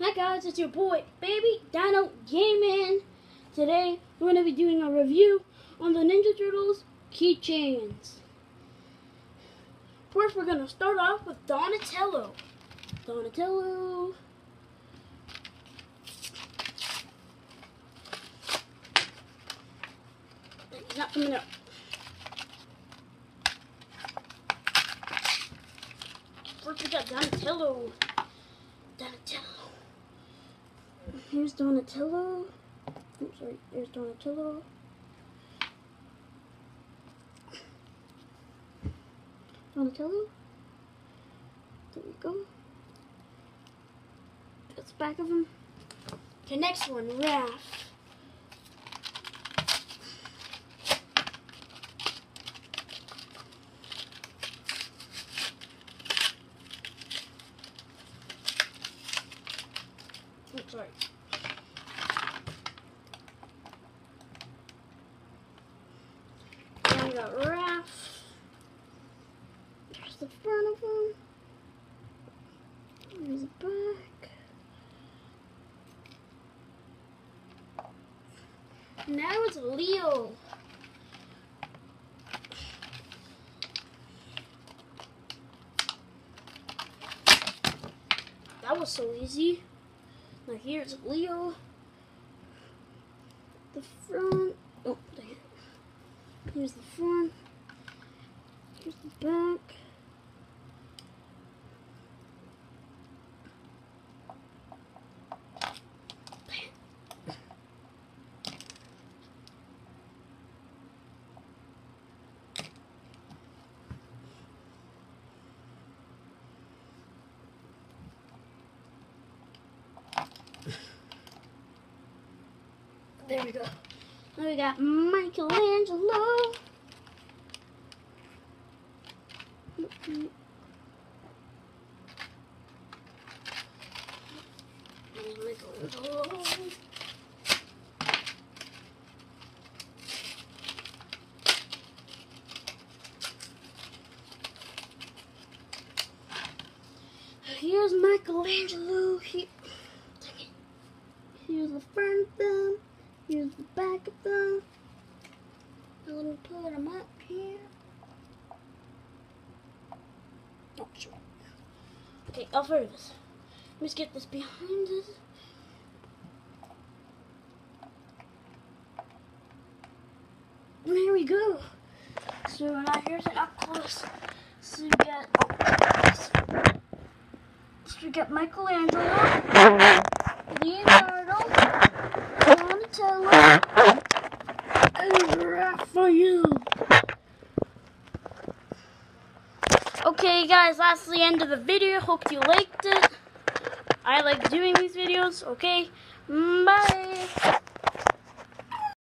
Hi guys, it's your boy, Baby Dino Gaming. Today, we're going to be doing a review on the Ninja Turtles keychains. First, we're going to start off with Donatello. Donatello. He's not coming up. First, we got Donatello. Donatello. Here's Donatello. I'm sorry, there's Donatello. Donatello. There we go. That's the back of him. Okay, next one, Raph. I'm sorry. Then we got Raph. There's the front of him. There's the back. Now it's Leo. That was so easy. Now here's Leo. The front. Oh, dang it. Here's the front. Here's the back. There we go. Now we got Michelangelo. Michelangelo. Here's Michelangelo. Here's the front of them. Here's the back of them. Let me put them up here. Oh, sure. Okay, I'll further this. Let's get this behind us. There we go. So now here's it up close. So we got Michelangelo, Leonardo, Donatello, and Raphael. Okay guys, that's the end of the video. Hope you liked it. I like doing these videos. Okay, bye.